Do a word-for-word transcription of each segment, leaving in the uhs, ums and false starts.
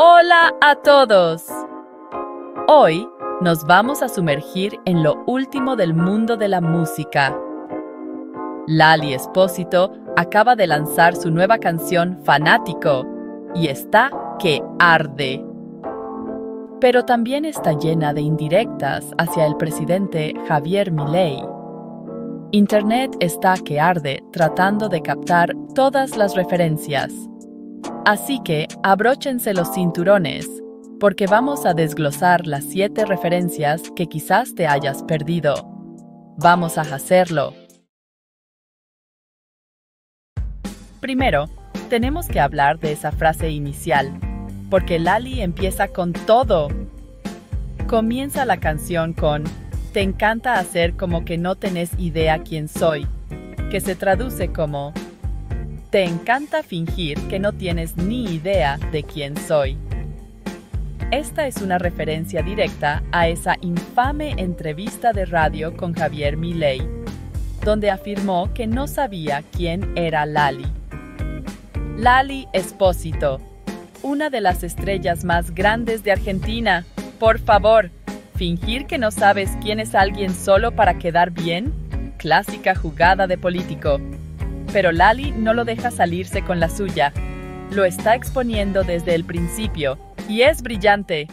Hola a todos. Hoy nos vamos a sumergir en lo último del mundo de la música. Lali Espósito acaba de lanzar su nueva canción Fanático y está que arde. Pero también está llena de indirectas hacia el presidente Javier Milei. Internet está que arde tratando de captar todas las referencias. Así que abróchense los cinturones, porque vamos a desglosar las siete referencias que quizás te hayas perdido. Vamos a hacerlo. Primero, tenemos que hablar de esa frase inicial, porque Lali empieza con todo. Comienza la canción con "Te encanta hacer como que no tenés idea quién soy", que se traduce como "Te encanta fingir que no tienes ni idea de quién soy". Esta es una referencia directa a esa infame entrevista de radio con Javier Milei, donde afirmó que no sabía quién era Lali. Lali Espósito, una de las estrellas más grandes de Argentina. Por favor, ¿fingir que no sabes quién es alguien solo para quedar bien? Clásica jugada de político. Pero Lali no lo deja salirse con la suya. Lo está exponiendo desde el principio, y es brillante.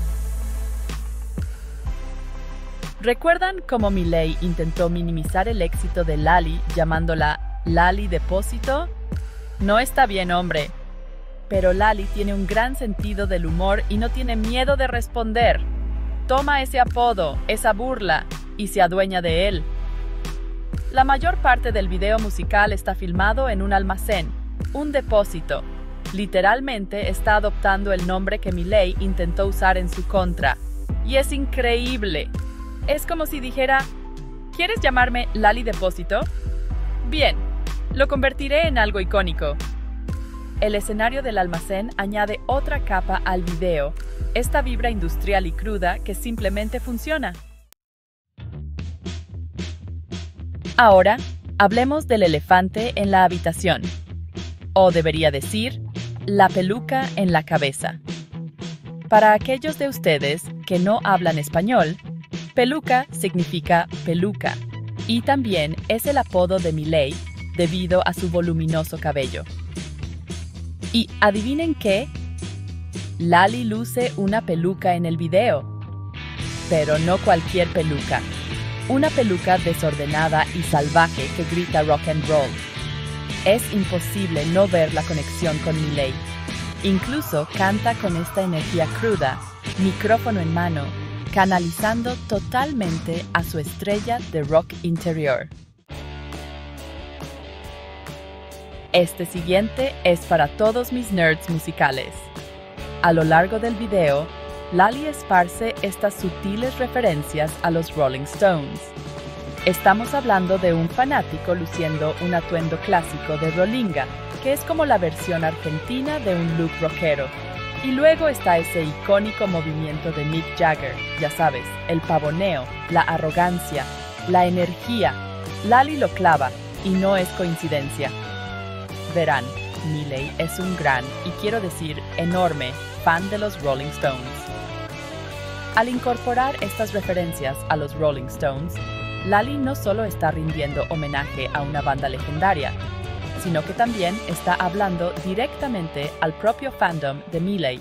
¿Recuerdan cómo Milei intentó minimizar el éxito de Lali llamándola Lali Depósito? No está bien, hombre. Pero Lali tiene un gran sentido del humor y no tiene miedo de responder. Toma ese apodo, esa burla, y se adueña de él. La mayor parte del video musical está filmado en un almacén, un depósito. Literalmente está adoptando el nombre que Milei intentó usar en su contra. Y es increíble. Es como si dijera, ¿quieres llamarme Lali Depósito? Bien, lo convertiré en algo icónico. El escenario del almacén añade otra capa al video, esta vibra industrial y cruda que simplemente funciona. Ahora, hablemos del elefante en la habitación. O debería decir, la peluca en la cabeza. Para aquellos de ustedes que no hablan español, peluca significa peluca, y también es el apodo de Milei debido a su voluminoso cabello. Y ¿adivinen qué? Lali luce una peluca en el video. Pero no cualquier peluca. Una peluca desordenada y salvaje que grita rock and roll. Es imposible no ver la conexión con Milei. Incluso canta con esta energía cruda, micrófono en mano, canalizando totalmente a su estrella de rock interior. Este siguiente es para todos mis nerds musicales. A lo largo del video, Lali esparce estas sutiles referencias a los Rolling Stones. Estamos hablando de un fanático luciendo un atuendo clásico de Rolinga, que es como la versión argentina de un look rockero. Y luego está ese icónico movimiento de Mick Jagger, ya sabes, el pavoneo, la arrogancia, la energía. Lali lo clava, y no es coincidencia. Verán, Milei es un gran, y quiero decir enorme, fan de los Rolling Stones. Al incorporar estas referencias a los Rolling Stones, Lali no solo está rindiendo homenaje a una banda legendaria, sino que también está hablando directamente al propio fandom de Milei.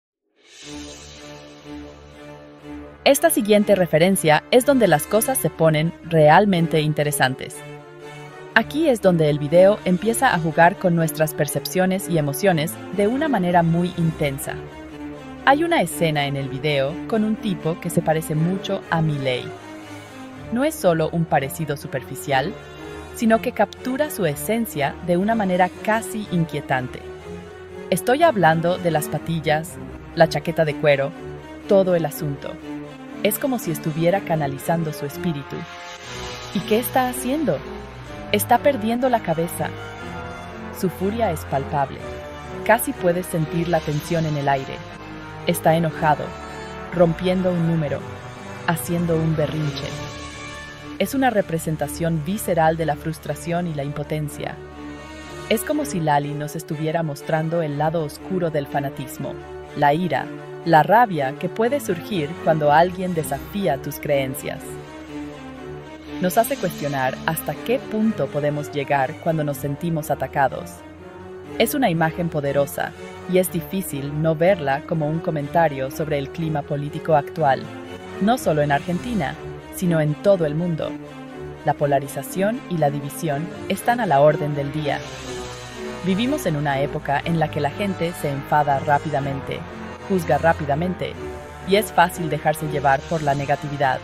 Esta siguiente referencia es donde las cosas se ponen realmente interesantes. Aquí es donde el video empieza a jugar con nuestras percepciones y emociones de una manera muy intensa. Hay una escena en el video con un tipo que se parece mucho a Milei. No es solo un parecido superficial, sino que captura su esencia de una manera casi inquietante. Estoy hablando de las patillas, la chaqueta de cuero, todo el asunto. Es como si estuviera canalizando su espíritu. ¿Y qué está haciendo? Está perdiendo la cabeza. Su furia es palpable. Casi puedes sentir la tensión en el aire. Está enojado, rompiendo un número, haciendo un berrinche. Es una representación visceral de la frustración y la impotencia. Es como si Lali nos estuviera mostrando el lado oscuro del fanatismo, la ira, la rabia que puede surgir cuando alguien desafía tus creencias. Nos hace cuestionar hasta qué punto podemos llegar cuando nos sentimos atacados. Es una imagen poderosa y es difícil no verla como un comentario sobre el clima político actual, no solo en Argentina, sino en todo el mundo. La polarización y la división están a la orden del día. Vivimos en una época en la que la gente se enfada rápidamente, juzga rápidamente, y es fácil dejarse llevar por la negatividad.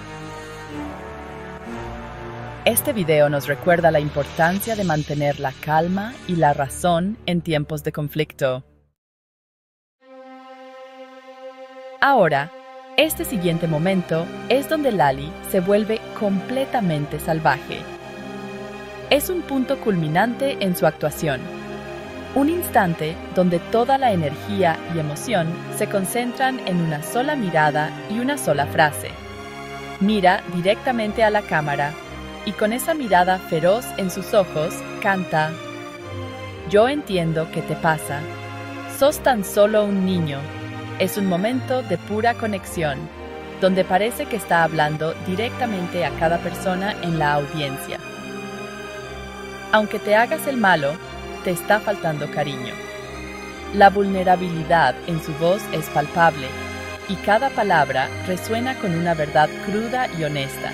Este video nos recuerda la importancia de mantener la calma y la razón en tiempos de conflicto. Ahora, este siguiente momento es donde Lali se vuelve completamente salvaje. Es un punto culminante en su actuación. Un instante donde toda la energía y emoción se concentran en una sola mirada y una sola frase. Mira directamente a la cámara y con esa mirada feroz en sus ojos canta: "Yo entiendo qué te pasa. Sos tan solo un niño". Es un momento de pura conexión, donde parece que está hablando directamente a cada persona en la audiencia. Aunque te hagas el malo, te está faltando cariño. La vulnerabilidad en su voz es palpable, y cada palabra resuena con una verdad cruda y honesta.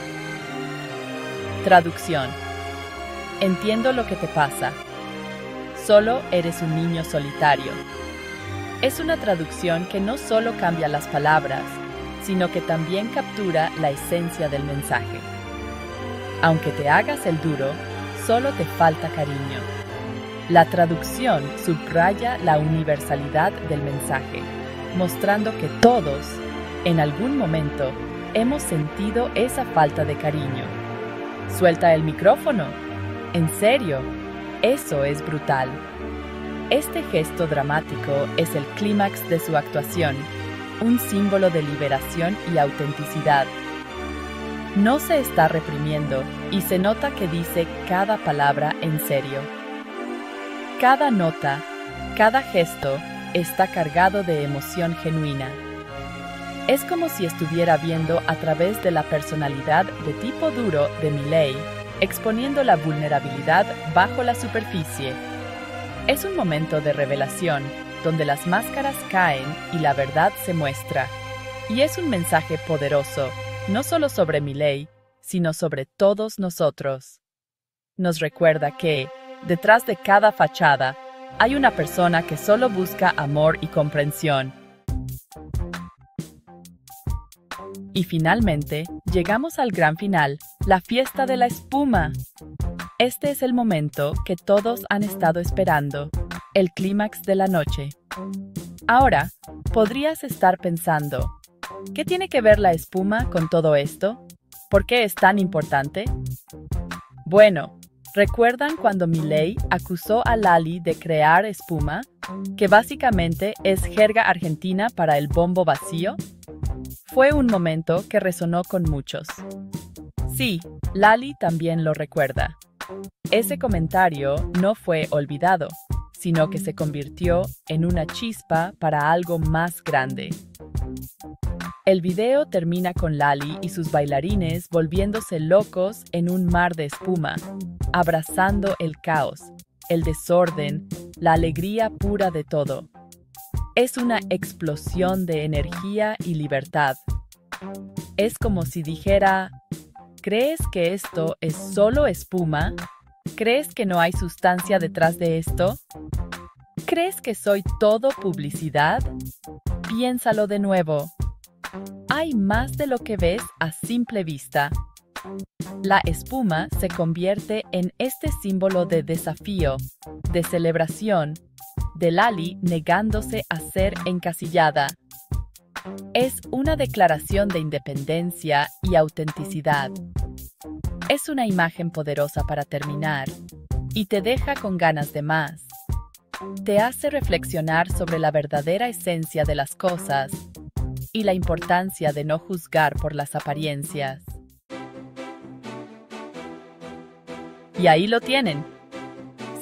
Traducción: entiendo lo que te pasa. Solo eres un niño solitario. Es una traducción que no solo cambia las palabras, sino que también captura la esencia del mensaje. Aunque te hagas el duro, solo te falta cariño. La traducción subraya la universalidad del mensaje, mostrando que todos, en algún momento, hemos sentido esa falta de cariño. ¡Suelta el micrófono! ¿En serio? Eso es brutal. Este gesto dramático es el clímax de su actuación, un símbolo de liberación y autenticidad. No se está reprimiendo y se nota que dice cada palabra en serio. Cada nota, cada gesto está cargado de emoción genuina. Es como si estuviera viendo a través de la personalidad de tipo duro de Milei, exponiendo la vulnerabilidad bajo la superficie. Es un momento de revelación, donde las máscaras caen y la verdad se muestra. Y es un mensaje poderoso, no solo sobre Milei, sino sobre todos nosotros. Nos recuerda que, detrás de cada fachada, hay una persona que solo busca amor y comprensión. Y finalmente, llegamos al gran final, la fiesta de la espuma. Este es el momento que todos han estado esperando, el clímax de la noche. Ahora, podrías estar pensando, ¿qué tiene que ver la espuma con todo esto? ¿Por qué es tan importante? Bueno, ¿recuerdan cuando Milei acusó a Lali de crear espuma, que básicamente es jerga argentina para el bombo vacío? Fue un momento que resonó con muchos. Sí, Lali también lo recuerda. Ese comentario no fue olvidado, sino que se convirtió en una chispa para algo más grande. El video termina con Lali y sus bailarines volviéndose locos en un mar de espuma, abrazando el caos, el desorden, la alegría pura de todo. Es una explosión de energía y libertad. Es como si dijera, ¿crees que esto es solo espuma? ¿Crees que no hay sustancia detrás de esto? ¿Crees que soy todo publicidad? Piénsalo de nuevo. Hay más de lo que ves a simple vista. La espuma se convierte en este símbolo de desafío, de celebración, de Lali negándose a ser encasillada. Es una declaración de independencia y autenticidad. Es una imagen poderosa para terminar y te deja con ganas de más. Te hace reflexionar sobre la verdadera esencia de las cosas y la importancia de no juzgar por las apariencias. Y ahí lo tienen.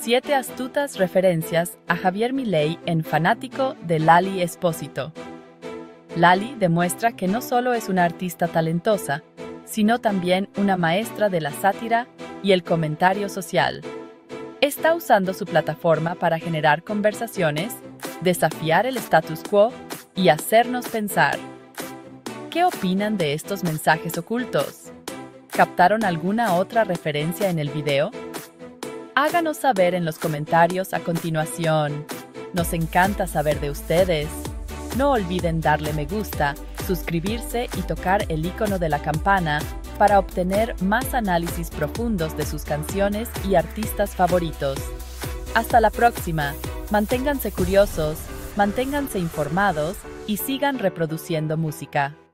Siete astutas referencias a Javier Milei en Fanático de Lali Espósito. Lali demuestra que no solo es una artista talentosa, sino también una maestra de la sátira y el comentario social. Está usando su plataforma para generar conversaciones, desafiar el status quo y hacernos pensar. ¿Qué opinan de estos mensajes ocultos? ¿Captaron alguna otra referencia en el video? Háganos saber en los comentarios a continuación. Nos encanta saber de ustedes. No olviden darle me gusta, suscribirse y tocar el icono de la campana para obtener más análisis profundos de sus canciones y artistas favoritos. Hasta la próxima. Manténganse curiosos, manténganse informados y sigan reproduciendo música.